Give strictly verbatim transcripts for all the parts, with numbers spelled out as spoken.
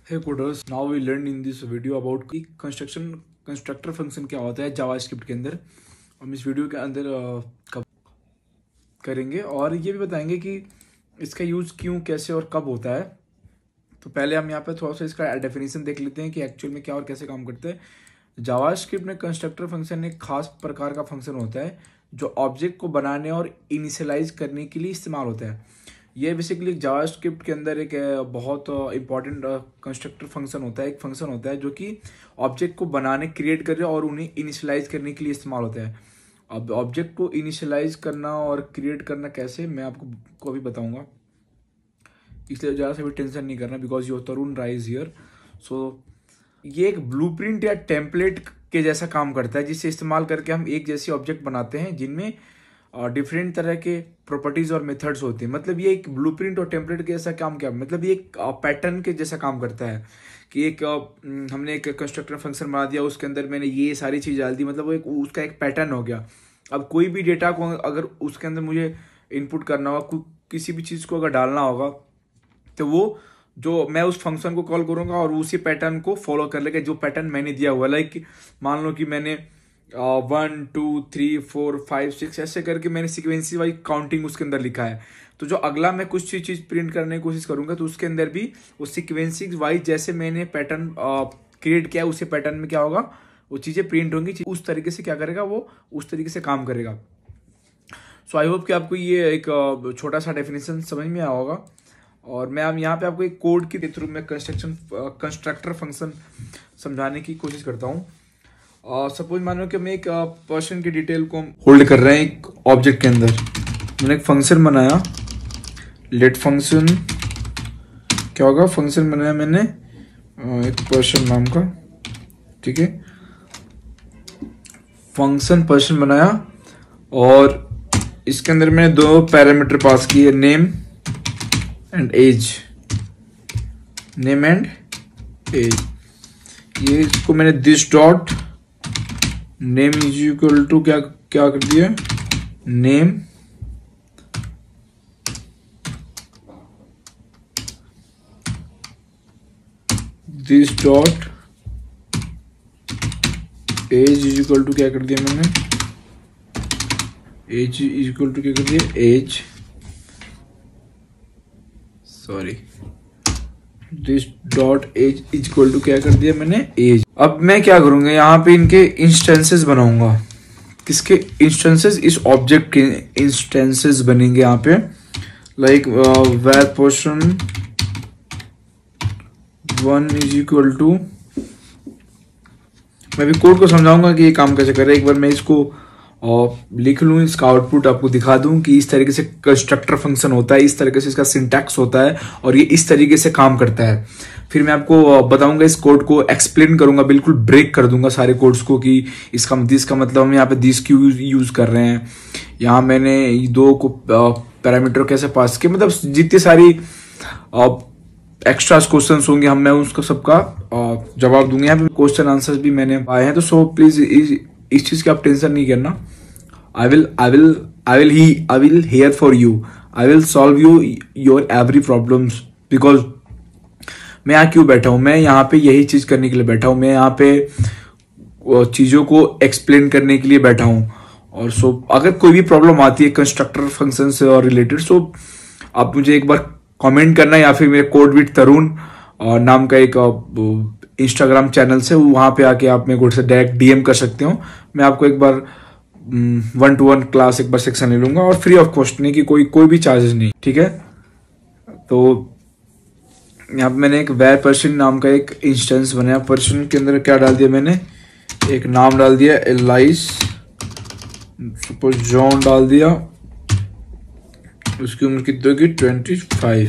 Hey coders, now we learned in this video about कि construction constructor function क्या होता है जावास्क्रिप्ट के अंदर। हम इस वीडियो के अंदर कब करेंगे और ये भी बताएंगे कि इसका यूज़ क्यों, कैसे और कब होता है। तो पहले हम यहाँ पे थोड़ा सा इसका डेफिनेशन देख लेते हैं कि एक्चुअल में क्या और कैसे काम करते हैं। जावास्क्रिप्ट में कंस्ट्रक्टर फंक्शन एक खास प्रकार का फंक्शन होता है जो ऑब्जेक्ट को बनाने और इनिशियलाइज करने के लिए इस्तेमाल होता है। ये बेसिकली जावास्क्रिप्ट के अंदर एक बहुत इंपॉर्टेंट कंस्ट्रक्टर फंक्शन होता है, एक फंक्शन होता है जो कि ऑब्जेक्ट को बनाने, क्रिएट करने और उन्हें इनिशियलाइज करने के लिए इस्तेमाल होता है। अब ऑब्जेक्ट को इनिशियलाइज करना और क्रिएट करना कैसे, मैं आपको को अभी बताऊंगा, इसलिए ज़्यादा से भी टेंशन नहीं करना because your Tarun Rai is here. So ये एक ब्लूप्रिंट या टेम्पलेट के जैसा काम करता है जिसे इस्तेमाल करके हम एक जैसे ऑब्जेक्ट बनाते हैं जिनमें डिफरेंट uh, तरह के प्रॉपर्टीज और मेथड्स होते हैं। मतलब ये एक ब्लूप्रिंट और टेम्पलेट के जैसा काम क्या, मतलब ये एक पैटर्न uh, के जैसा काम करता है कि एक uh, हमने एक कंस्ट्रक्टर फंक्शन बना दिया, उसके अंदर मैंने ये सारी चीज़ डाल दी, मतलब वो एक उसका एक पैटर्न हो गया। अब कोई भी डेटा को अगर उसके अंदर मुझे इनपुट करना होगा, किसी भी चीज़ को अगर डालना होगा, तो वो जो मैं उस फंक्शन को कॉल करूँगा और उसी पैटर्न को फॉलो कर लेगा जो पैटर्न मैंने दिया हुआ। लाइक मान लो कि मैंने one two three four five six ऐसे करके मैंने सिक्वेंसी वाइज काउंटिंग उसके अंदर लिखा है। तो जो अगला मैं कुछ चीज चीज प्रिंट करने की कोशिश करूंगा तो उसके अंदर भी वो सिक्वेंसी वाइज जैसे मैंने पैटर्न क्रिएट किया उसी पैटर्न में क्या होगा, वो चीजें प्रिंट होंगी, उस तरीके से क्या करेगा, वो उस तरीके से काम करेगा। सो आई होप कि आपको ये एक छोटा सा डेफिनेशन समझ में आया होगा। और मैं अब यहाँ पे आपको एक कोड के थ्रू में कंस्ट्रक्शन कंस्ट्रक्टर फंक्शन समझाने की कोशिश करता हूँ। सपोज uh, मानो कि हम एक पर्सन uh, की डिटेल को होल्ड कर रहे हैं एक ऑब्जेक्ट के अंदर। मैंने एक फंक्शन बनाया, लेट फंक्शन क्या होगा, फंक्शन बनाया मैंने uh, एक पर्सन नाम का, ठीक है, फंक्शन पर्सन बनाया और इसके अंदर मैंने दो पैरामीटर पास किए, name and age, name and age. ये इसको मैंने this dot name is equal to क्या क्या कर दिया, name this dot age is equal to क्या कर दिया मैंने, एज इज इक्वल टू क्या कर दिया, age sorry this dot age is equal to क्या कर दिया मैंने, एज। अब मैं क्या करूंगा, यहाँ पे इनके इंस्टेंसेस बनाऊंगा। किसके इंस्टेंसेस, इस ऑब्जेक्ट के इंस्टेंसेस बनेंगे यहाँ पे। Like where person one is equal to, मैं भी कोड को समझाऊंगा कि ये काम कैसे करे। एक बार मैं इसको और लिख लूँ, इसका आउटपुट आपको दिखा दूं कि इस तरीके से कंस्ट्रक्टर फंक्शन होता है, इस तरीके से इसका सिंटैक्स होता है और ये इस तरीके से काम करता है। फिर मैं आपको बताऊंगा, इस कोड को एक्सप्लेन करूंगा, बिल्कुल ब्रेक कर दूंगा सारे कोड्स को कि इसका दिस का मतलब हम यहाँ पे दिस क्यों यूज कर रहे हैं, यहाँ मैंने दो को पैरामीटर कैसे पास किए, मतलब जितनी सारी एक्स्ट्रा क्वेश्चन होंगे हम मैं उसका सबका जवाब दूंगा। यहाँ पे क्वेश्चन आंसर भी मैंने पाए हैं। तो सो प्लीज इस चीज की आप टेंशन नहीं करना। I will, I will, I will, he, I will here for you. I will solve you your every problems because मैं यहाँ क्यों बैठा हूँ, मैं यहाँ पे यही चीज करने के लिए बैठा हूँ, मैं यहाँ पे चीजों को एक्सप्लेन करने के लिए बैठा हूँ। और सो अगर कोई भी प्रॉब्लम आती है कंस्ट्रक्टर फंक्शन से और रिलेटेड, सो आप मुझे एक बार कमेंट करना या फिर मेरे कोड विद तरुण नाम का एक इंस्टाग्राम चैनल से वहां पे आके आप मेरे को से डायरेक्ट डीएम कर सकते हो। मैं आपको एक बार वन टू वन क्लास एक बार सेक्शन ले लूंगा और फ्री ऑफ कॉस्ट, नहीं कि कोई कोई भी चार्जेस नहीं, ठीक है। तो यहाँ पे मैंने एक वेर पर्सन नाम का एक इंस्टेंस बनाया। पर्सन के अंदर क्या डाल दिया मैंने, एक नाम डाल दिया एलाइस, सपोज जॉन डाल दिया, उसकी उम्र कितनी होगी, ट्वेंटी फाइव।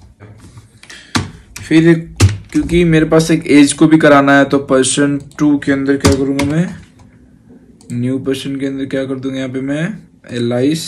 फिर क्योंकि मेरे पास एक एज को भी कराना है तो पर्सन टू के अंदर क्या करूंगा मैं, न्यू पर्सन के अंदर क्या कर दूंगा, यहाँ पे मैं एलाइस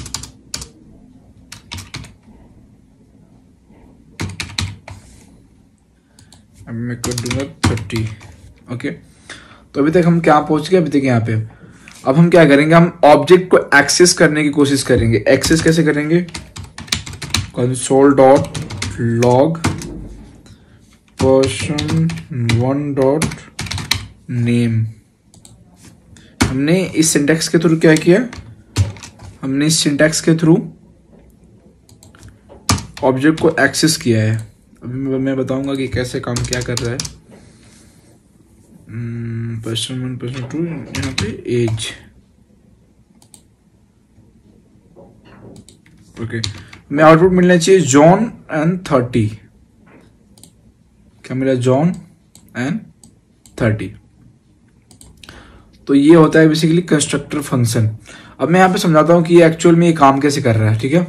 अब मैं कर दूंगा थर्टी। ओके, तो अभी तक हम क्या पहुंच गए, अभी तक यहाँ पे। अब हम क्या करेंगे, हम ऑब्जेक्ट को एक्सेस करने की कोशिश करेंगे। एक्सेस कैसे करेंगे, console dot log person one dot name. हमने इस सिंटैक्स के थ्रू क्या किया, हमने इस सिंटैक्स के थ्रू ऑब्जेक्ट को एक्सेस किया है। अभी मैं बताऊंगा कि कैसे काम क्या कर रहा है। पर्सन वन पर्सन टू, यहाँ पे एज, ओके। मैं आउटपुट मिलना चाहिए जॉन एंड थर्टी। क्या मिला, जॉन एंड थर्टी। तो ये होता है बेसिकली कंस्ट्रक्टर फंक्शन। अब मैं यहाँ पे समझाता हूँ कि ये एक्चुअल में ये काम कैसे कर रहा है, ठीक है।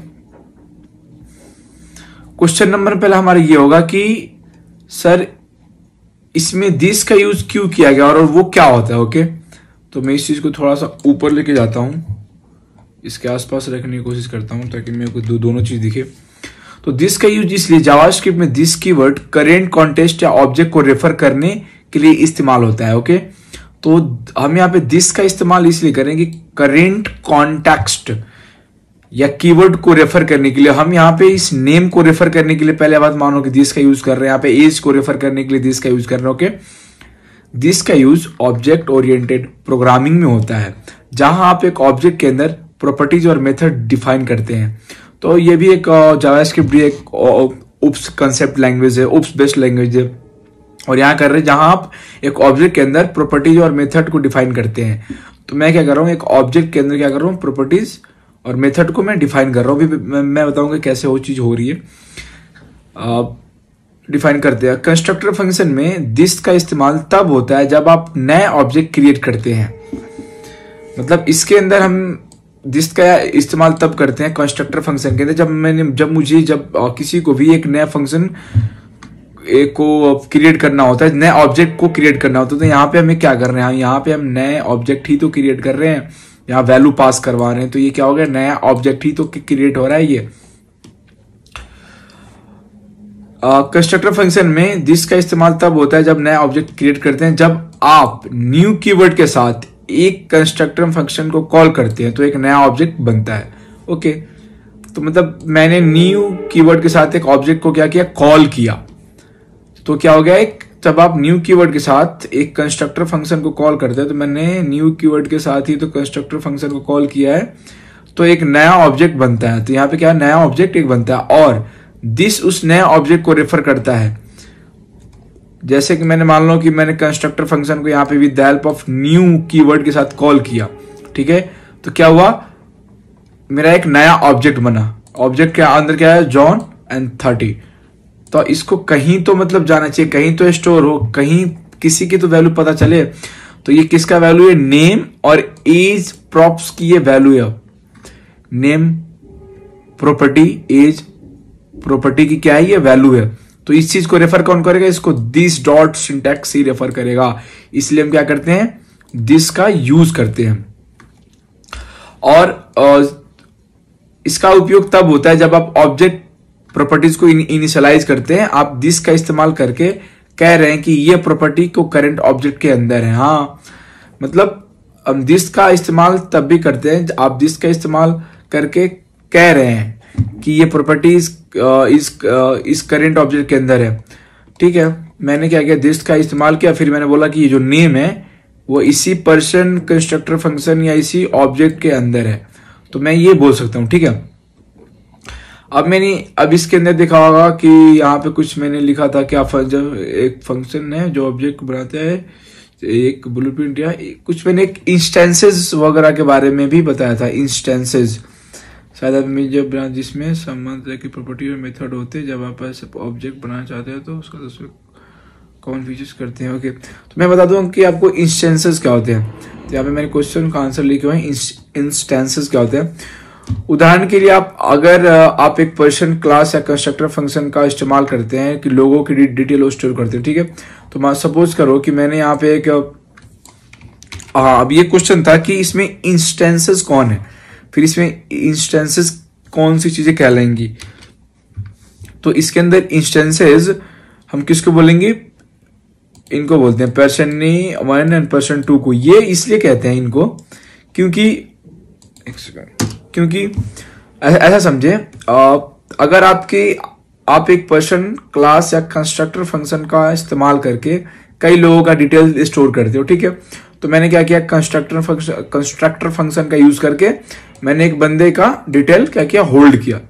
क्वेश्चन नंबर पहला हमारा ये होगा कि सर इसमें दिस का यूज क्यों किया गया और वो क्या होता है, ओके। तो मैं इस चीज को थोड़ा सा ऊपर लेके जाता हूँ, इसके आसपास रखने की कोशिश करता हूँ ताकि मेरे को दो, दोनों चीज दिखे। तो दिस का यूज इसलिए जावास्क्रिप्ट में दिस कीवर्ड करेंट कॉन्टेक्स्ट या ऑब्जेक्ट को रेफर करने के लिए इस्तेमाल होता है, ओके। तो हम यहाँ पे दिस का इस्तेमाल इसलिए करेंगे करेंट कॉन्टेक्स्ट या कीवर्ड को रेफर करने के लिए। हम यहाँ पे इस नेम को रेफर करने के लिए पहले बात मानो कि दिस का यूज कर रहे हैं, यहाँ पे एज को रेफर करने के लिए दिस का यूज कर रहे हैं, ओके। दिस का यूज ऑब्जेक्ट ओरिएंटेड प्रोग्रामिंग में होता है, जहां आप एक ऑब्जेक्ट के अंदर प्रॉपर्टीज और मेथड डिफाइन करते हैं। तो ये भी एक जावास्क्रिप्ट भी एक उप्स कंसेप्ट लैंग्वेज है, उप्स बेस्ड लैंग्वेज है। और यहाँ कर रहे हैं जहां आप एक ऑब्जेक्ट के अंदर प्रॉपर्टीज और मेथड को डिफाइन करते हैं। तो मैं क्या कर रहा हूँ, एक ऑब्जेक्ट के अंदर क्या कर रहा हूँ, प्रॉपर्टीज और मेथड को मैं डिफाइन कर रहा हूँ। अभी मैं बताऊंगा कैसे वो चीज हो रही है। डिफाइन करते हैं। कंस्ट्रक्टर फंक्शन में दिस का इस्तेमाल तब होता है जब आप नए ऑब्जेक्ट क्रिएट करते हैं। मतलब इसके अंदर हम दिस का इस्तेमाल तब करते हैं कंस्ट्रक्टर फंक्शन के अंदर जब मैंने जब मुझे जब किसी को भी एक नया फंक्शन को क्रिएट करना होता है, नए ऑब्जेक्ट को क्रिएट करना होता है। तो यहाँ पे हमें क्या कर रहे हैं, यहाँ पे हम नए ऑब्जेक्ट ही तो क्रिएट कर रहे हैं, यहाँ वैल्यू पास करवा रहे हैं। तो ये क्या हो गया, नया ऑब्जेक्ट ही तो क्रिएट हो रहा है। ये कंस्ट्रक्टर फंक्शन में दिस का इस्तेमाल तब होता है जब नया ऑब्जेक्ट क्रिएट करते हैं, जब आप न्यू कीवर्ड के साथ एक कंस्ट्रक्टर फंक्शन को कॉल करते हैं तो एक नया ऑब्जेक्ट बनता है, ओके। तो मतलब मैंने न्यू कीवर्ड के साथ एक ऑब्जेक्ट को क्या किया, कॉल किया। तो क्या हो गया, एक जब आप न्यू कीवर्ड के साथ एक कंस्ट्रक्टर फंक्शन को कॉल करते हैं, तो मैंने न्यू कीवर्ड के साथ ही तो कंस्ट्रक्टर फंक्शन को कॉल किया है, तो एक नया ऑब्जेक्ट बनता है। तो यहाँ पे क्या, नया ऑब्जेक्ट एक बनता है और दिस उस नए ऑब्जेक्ट को रेफर करता है। जैसे कि मैंने मान लो कि मैंने कंस्ट्रक्टर फंक्शन को यहाँ पे with the help of new keyword के साथ कॉल किया, ठीक है। तो क्या हुआ, मेरा एक नया ऑब्जेक्ट बना। ऑब्जेक्ट के अंदर क्या है, जॉन एंड थर्टी। तो इसको कहीं तो मतलब जाना चाहिए, कहीं तो स्टोर हो, कहीं किसी की तो वैल्यू पता चले। तो ये किसका वैल्यू है, नेम और एज प्रॉप्स की ये वैल्यू है। नेम प्रॉपर्टी, एज प्रॉपर्टी की क्या है, ये वैल्यू है। तो इस चीज को रेफर कौन करेगा, इसको दिस डॉट सिंटैक्स ही रेफर करेगा। इसलिए हम क्या करते हैं, दिस का यूज करते हैं। और इसका उपयोग तब होता है जब आप ऑब्जेक्ट प्रॉपर्टीज को इनिशियलाइज करते हैं। आप दिस का इस्तेमाल करके कह रहे हैं कि ये प्रॉपर्टी को करंट ऑब्जेक्ट के अंदर है। हाँ, मतलब हम दिस का इस्तेमाल तब भी करते हैं, आप दिस का इस्तेमाल करके कह रहे हैं कि ये प्रॉपर्टी इस इस इस करंट ऑब्जेक्ट के अंदर है, ठीक है। मैंने क्या किया, दिस का इस्तेमाल किया, फिर मैंने बोला कि ये जो नेम है वो इसी पर्सन कंस्ट्रक्टर फंक्शन या इसी ऑब्जेक्ट के अंदर है। तो मैं ये बोल सकता हूं, ठीक है। अब मैंने अब इसके अंदर देखा होगा कि यहाँ पे कुछ मैंने लिखा था, क्या जब एक फंक्शन है जो ऑब्जेक्ट बनाता है, एक ब्लूप्रिंट या कुछ मैंने एक इंस्टेंसेस वगैरह के बारे में भी बताया था। इंस्टेंसेस शायद अब जब जिसमें समान तरह की प्रॉपर्टी और मेथड होते हैं, जब आप ऐसे ऑब्जेक्ट बनाना चाहते हैं तो उसका दूसरे कौन फीचर्स करते हैं, ओके। तो मैं बता दूं कि आपको इंस्टेंसेस क्या होते हैं। तो यहाँ पे मैंने क्वेश्चन का आंसर लिखे हुए हैं, इंस्टेंसेस क्या होते हैं। उदाहरण के लिए आप अगर आप एक पर्सन क्लास या कंस्ट्रक्टर फंक्शन का इस्तेमाल करते हैं कि लोगों की डिटेल स्टोर करते हैं, ठीक है। तो मैं सपोज करो कि मैंने यहाँ पे एक, हाँ अब ये क्वेश्चन था कि इसमें इंस्टेंसेस कौन है, फिर इसमें इंस्टेंसेस कौन सी चीजें कहलाएंगी। तो इसके अंदर इंस्टेंसेस हम किसको बोलेंगे, इनको बोलते हैं person one and person two को। ये इसलिए कहते हैं इनको क्योंकि क्योंकि ऐसा समझे, अगर आपके आप एक पर्सन क्लास या कंस्ट्रक्टर फंक्शन का इस्तेमाल करके कई लोगों का डिटेल स्टोर करते हो, ठीक है। तो मैंने क्या किया, कंस्ट्रक्टर फंक्शन कंस्ट्रक्टर फंक्शन का यूज करके मैंने एक बंदे का डिटेल क्या किया, होल्ड किया।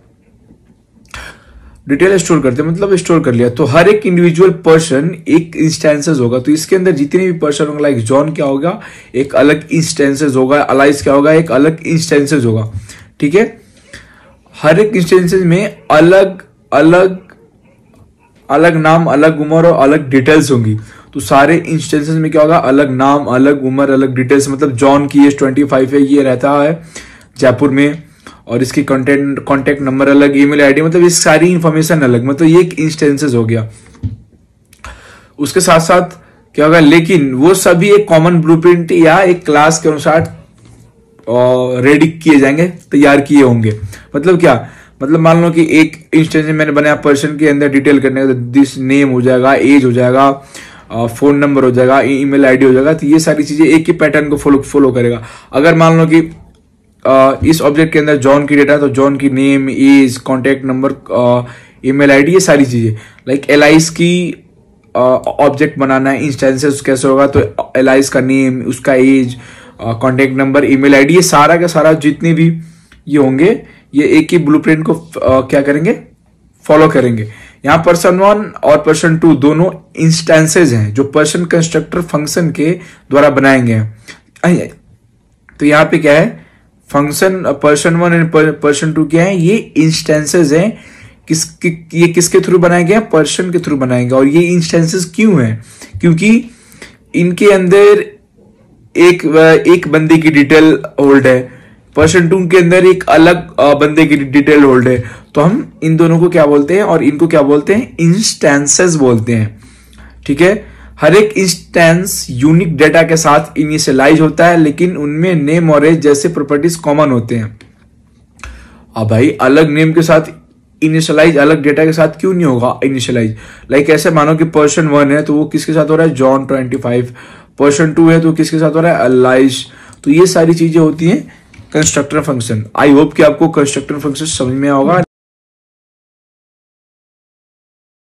डिटेल स्टोर करते मतलब स्टोर कर लिया। तो हर एक इंडिविजुअल पर्सन एक इंस्टेंसेस होगा, तो इसके अंदर जितने भी पर्सन होंगे, लाइक जॉन क्या होगा, एक अलग इंस्टेंसेस होगा, अलाइस क्या होगा, एक अलग इंस्टेंसेस होगा, ठीक है। हर एक इंस्टेंसेस में अलग अलग अलग नाम, अलग उम्र और अलग डिटेल्स होंगी। तो सारे इंस्टेंसेस में क्या होगा, अलग नाम, अलग उम्र, अलग डिटेल्स। मतलब जॉन की एज ट्वेंटी फाइव है, ये रहता है जयपुर में, और इसकी कॉन्टेक्ट कॉन्टेक्ट नंबर अलग, ईमेल आईडी, मतलब ये सारी इंफॉर्मेशन अलग। मतलब ये एक इंस्टेंसेस हो गया। उसके साथ साथ क्या होगा, लेकिन वो सभी एक कॉमन ब्लूप्रिंट या एक क्लास के अनुसार रेडी किए जाएंगे, तैयार किए होंगे। मतलब क्या, मतलब मान लो कि एक इंस्टेंस में मैंने बनाया पर्सन के अंदर डिटेल करने का, दिस नेम हो जाएगा, एज हो जाएगा, फोन नंबर हो जाएगा, ईमेल आईडी हो जाएगा। तो ये सारी चीजें एक ही पैटर्न को फॉलो फॉलो करेगा। अगर मान लो कि uh, इस ऑब्जेक्ट के अंदर जॉन की डेटा है, तो जॉन की name, age, contact number, email ID, ये सारी चीजें। लाइक एलाइस की ऑब्जेक्ट uh, बनाना है, इंस्टेंसेस कैसे होगा, तो एलाइस का नेम, उसका age, contact number, email ID, ये सारा का सारा जितने भी ये होंगे, ये एक ही ब्लूप्रिंट को uh, क्या करेंगे, फॉलो करेंगे। यहाँ पर्सन वन और पर्सन टू दोनों इंस्टेंसेस हैं जो पर्सन कंस्ट्रक्टर फंक्शन के द्वारा बनाएंगे हैं। तो यहाँ पे क्या है, function person one and person two क्या है, ये इंस्टेंसेस हैं। किस कि, ये किसके थ्रू बनाए गए हैं, पर्सन के थ्रू बनाएंगे। और ये इंस्टेंसेस क्यों हैं, क्योंकि इनके अंदर एक एक बंदे की डिटेल होल्ड है, पर्सन टू के अंदर एक अलग बंदे की डिटेल होल्ड है। तो हम इन दोनों को क्या बोलते हैं, और इनको क्या बोलते हैं, इंस्टेंसेस बोलते हैं, ठीक है। हर एक इंस्टेंस यूनिक डेटा के साथ इनिशियलाइज होता है, लेकिन उनमें नेम और एज जैसे प्रॉपर्टीज कॉमन होते हैं। अब भाई अलग नेम के साथ इनिशियलाइज, अलग डेटा के साथ क्यों नहीं होगा इनिशियलाइज। लाइक ऐसे मानो कि पर्सन वन है तो वो किसके साथ हो रहा है, John twenty five. Person two है तो किसके साथ हो रहा है, अलाइश। तो ये सारी चीजें होती हैं कंस्ट्रक्टर फंक्शन। आई होप कि आपको कंस्ट्रक्टर फंक्शन समझ में होगा।